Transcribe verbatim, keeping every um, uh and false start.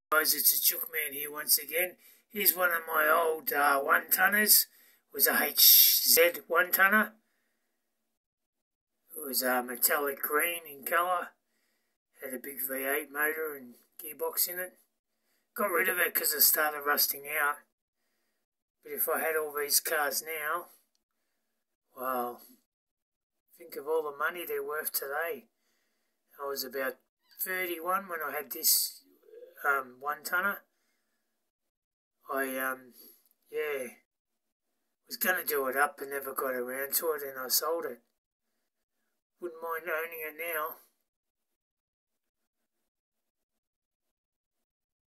Guys, it's a Chook Man here once again. Here's one of my old uh, one-tonners. It was a H Z one-tonner. It was uh, metallic green in colour. Had a big V eight motor and gearbox in it. Got rid of it because it started rusting out. But if I had all these cars now, well, think of all the money they're worth today. I was about thirty-one when I had this um, one-tonner. I, um, yeah, was going to do it up and never got around to it, and I sold it. Wouldn't mind owning it now.